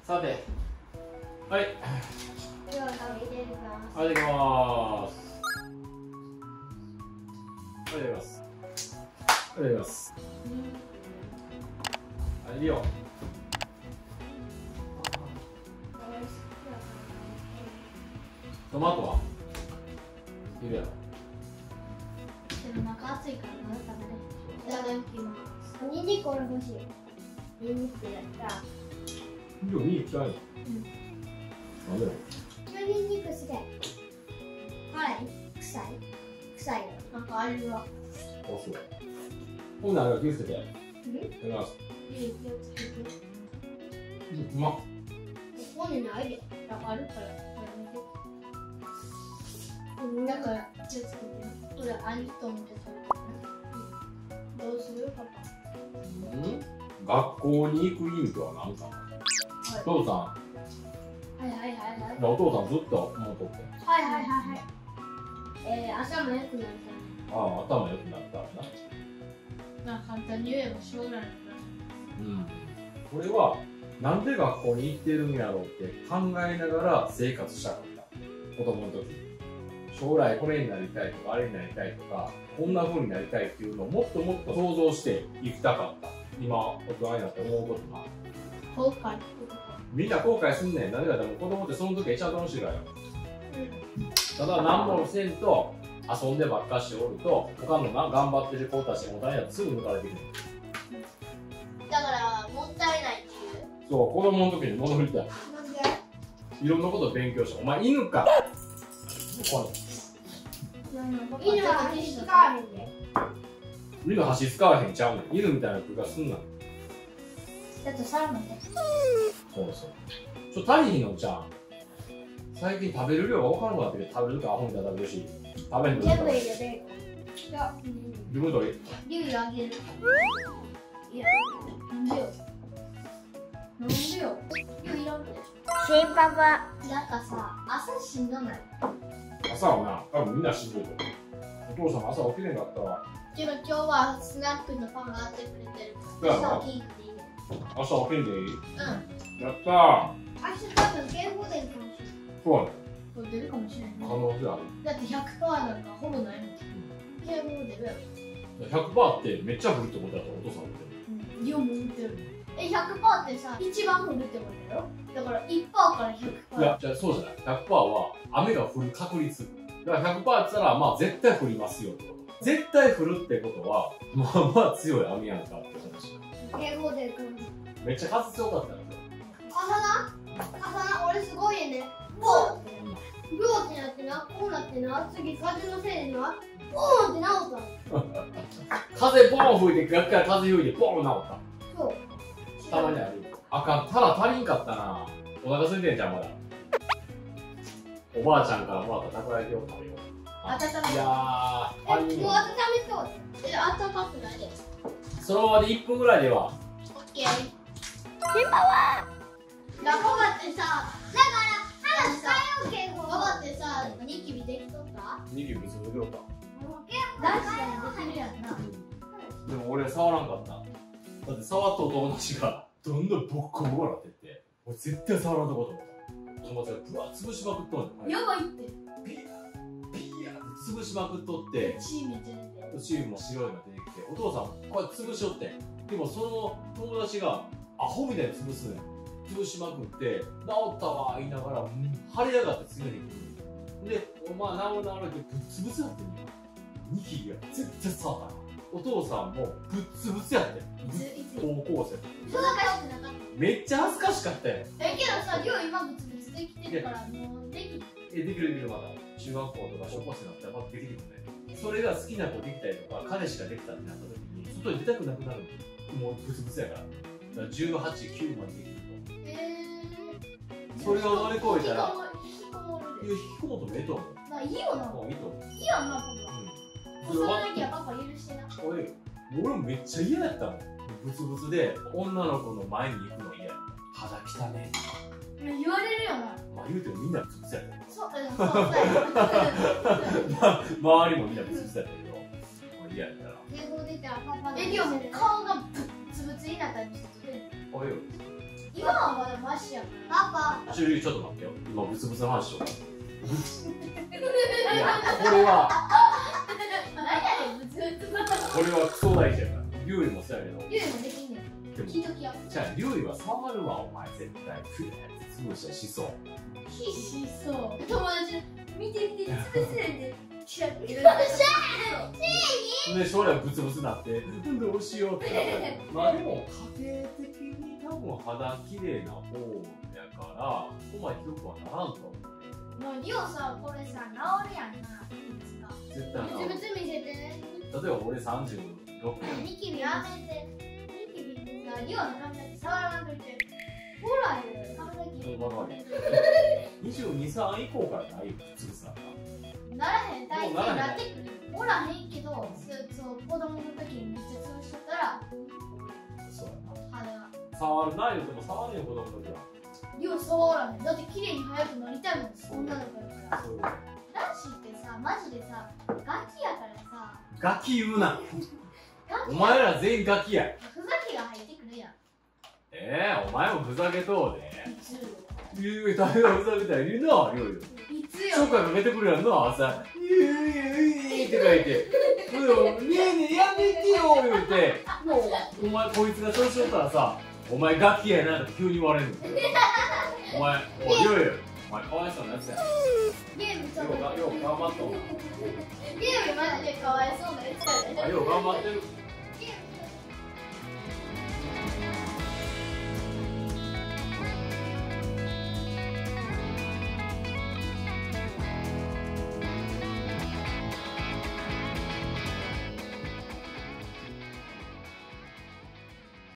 さて、はい。 では食べてみます。 はい、いただきます。はい、いただきます。はい、いただきます。はい、いいよ。トマトはいるやろ。 でも中熱いからまだ食べれ。いただきます。ニンニク俺欲しい。ニンニクやった。 でもいい嫌い。なんでよ。 ニンニク好き。辛い。臭い。臭いよ。なんか味は。 あ、そう。ほんなら気をつけて。いただきます。 いい気をつけて。 うまっ。 ここにないで。あるから。だから気をつけて。これありと思って食べて。どうするパパ？学校に行く意味とは何かな。お父さん。 はいはいはいはい。 お父さんずっと思っとって。 はいはいはいはい。朝も良くなるため。 ああ、頭良くなったらな。 まあ簡単に言えば将来のたこれはなんで学校に行ってるんやろうって考えながら生活したかった。子供の時。将来これになりたいとかあれになりたいとかこんな風になりたいっていうのをもっともっと想像して行きたかった。今大人になって思うことが。 後悔。 みんな後悔すんねん。なぜかでも子供ってその時一番楽しいからよ。ただ何もせんと遊んでばっかしおると他の頑張ってる子たちが大人になってすぐ抜かれてくる。 だからもったいないっていう。 そう、子供の時に戻りたい。 なんで？ いろんなことを勉強した。お前犬か。 犬は走り使わへんで。 犬箸使わへんちゃうねん。犬みたいな空間すんな。 だってサラダね。 そうそう。足りひんのちゃん。最近食べる量が分からなくなってる。食べるかアホみたいな食べるし。食べへんの全部入れて。いや、 自分とり。 リュウあげる。いや、なんでよ。なんでよ。リュウいらんで。新パパ。なんかさ、朝しんどない。 朝はな、多分みんなしんどいと思う。お父さんも朝起きれんかったわ。 でも今日はスナックのパンがあってくれてる。 だから朝起きんでいいね。 朝起きんでいい？ うん。 やったー。 明日多分警報出るかもしれない。 そうね。 出るかもしれない。 可能性ある。 だって 100% なんかほぼないもん。警報出るやろ。 100% ってめっちゃ降るってことだとお父さん言ってる。 量も打ってる。100% ってさ、一番降るってことだよ。だから1%から100%。 いや、じゃあそうじゃない。100% は雨が降る確率。だから 100% って言ったら、まあ絶対降りますよってこと。絶対降るってことは、まあまあ強い雨やんかって話。 警報出るかもしれない。 めっちゃ風強かったよ。 朝な、俺すごいね。ボーってなってな、こうなってな、次風のせいでな、ボーンって直ったの。 風ボーン吹いて、逆から風吹いて、ボーン直った。 そう。 たまにある。あかん、ただ足りんかったな。お腹空いてんじゃん、まだ。おばあちゃんからもらったたこ焼きを食べよう。 温めいやー、足りんもうわ。 温めそう。温かくないで。 そのままで1分ぐらいでは。 オッケー。だからパパってさ、話変えようけど。パパってさ、ニキビできとった？ ニキビぶつぶつようか。 男子でもできるやんな。 でも俺触らんかった。だって触ったお友達がどんどんボッコボコなってって、俺絶対触らんとこと思った。友達がぶわ潰しまくっとんねん。 やばいって。 ピヤーって潰しまくっとって、 チーム出て。 チームも白いのが出てきて、お父さんこうやって潰しよって。でもその友達がアホみたいに潰すねん。潰しまくって治ったわ言いながら腫れ上がって次の日来る。で、まあ治るってぶっつぶつやってんねん。ニキビが絶対触ったな。お父さんもぶっつぶつやってん。高校生。 そんなかしくなかった。 めっちゃ恥ずかしかったよ。 けどさ、りょう今ブツブツできてるからもうできできるできるまだ。中学校とか小学生になったらまだできるもんね。それが好きな子できたりとか、彼氏ができたってなった時に、外に出たくなくなるの。もうブツブツやから。だから18、9までできると。それを乗り越えたら、 引きこもるで。 引きこもってもええと思う。 いいよな。 いいと思う。 いいよな、パパ。その時はパパ許してな。 俺もめっちゃ嫌やったもん。ブツブツで女の子の前に行くの嫌やった。肌汚ねえ。 言われるよな。 まあ言うてもみんなブツブツやったよ。 そう、 周りもみんなブツブツやったけど、嫌やったら。 英語出たらパパで。でも顔がブツブツになったりして。 おいよ。 今はまだマ足やパパ。 ちょっと待ってよ。今ブツブツの話しよう。いや、これはこれはクソ大事やから。リュウリもそうやけど。 リュウリもできんねん。 でも聞いときよ。 じゃあリュウリは触るわ、お前絶対。ふやって潰したりしそう。 しそう。友達見て見て潰すねんで。キラキラ。 で、将来ブツブツなって、どうしようってなったり。まあでも、家庭的に多分肌綺麗な方やから、そこまでひどくはならんと思う。 もうリオさ、これさ、治るやんな。 絶対な。 ブツブツ見せて。 例えば俺36分。 ニキビやめて。ニキビさ、リオの髪の毛触らなくて。ほらよ、髪の毛。 22、3以降からないブツブツなんだ。 ならへん、大体なってくる。おらへんけど、そう子供の時にめっちゃ潰しとったら、 そうやな。 肌が。 触るな言うても触るよ、子供の時は。 リオ触らへん。だって綺麗に早くなりたいもん、女の子やから。 そういうこと。 男子ってさ、マジでさ、ガキやからさ、 ガキ言うな。 ガキお前ら全員ガキや。 ふざけが入ってくるやん。 お前もふざけとうで。 いつ誰がふざけたらいるな、りょうよ。 いつよ。 ショッカーかけてくるやんな、朝。って書いて。ねえねえ、やめてよ、言うて。もう、お前こいつが調子乗ったらさ、お前ガキやなって急に言われるの。お前、おい、りょうよ。お前かわいそうなやつや。 ゲームちょっと。 よう頑張っとんな。 ゲームマジでかわいそうなやつやで。 よう頑張ってる。